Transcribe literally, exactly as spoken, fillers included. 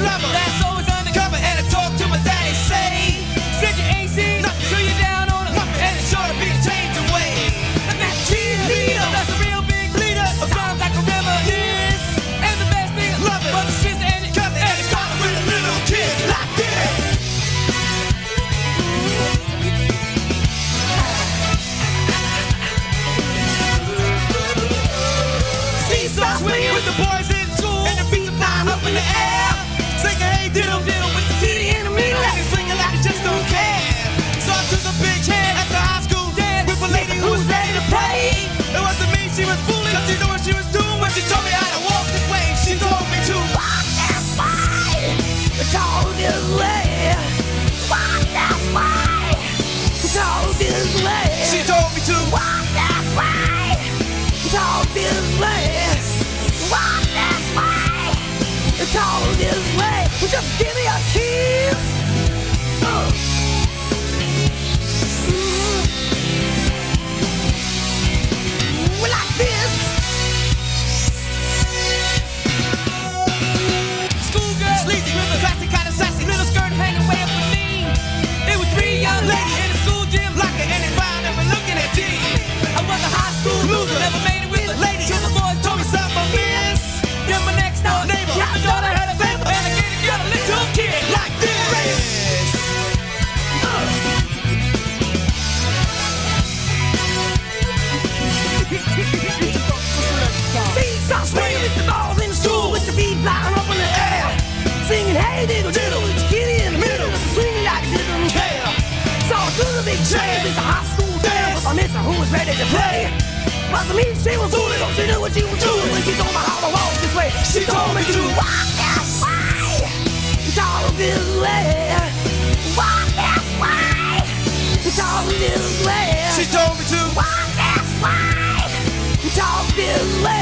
lover that's always undercover. And I talk to my daddy, say, said you ain't seen nothing till you're down on it, and it's sure to be changed away. And that cheerleader, that's a real big leader of times like a river is. And the best thing, love it, but the shit's and it comes and it's starting with a little kid like this. Seesaw swinging with the boys in school, and the beats are flying up in the air. Singing hey diddle diddle with the titty in the middle, and it's swinging like it just don't care. So I took a big chance at the high school dance with a lady who was ready to play. It wasn't me she was fooling, cause she knew what she was doing when she told me how to walk this way. She told me to walk this way, talk this way, walk this way, talk this way. She told me to walk this way, talk this way, walk this way, talk this way. Well, just give me a kiss. Uh. Well, like this. Schoolgirl, sleazy, with a classic kind of sassy, little skirt hanging way up her knee. It was three young ladies in the school gym, like it, and they found and were looking at me. I was a high school loser, never made it with a lady. Till the boys told me something I missed. Then my next door neighbor, my daughter had a baby, and I get it, got a little kid like this. Seesaw swinging with the balls in the school, with the feet flying up in the air. Singing hey diddle diddle with the kitty in the middle, swinging like it didn't care. So through the big change, it's a high school dance with my mister who was ready to play. But the mean she was fooling, she knew what she was doing when she told me how to walk this way. She told me to walk this way, talk this way, walk this way, talk this way. She told me to walk this way, talk this way.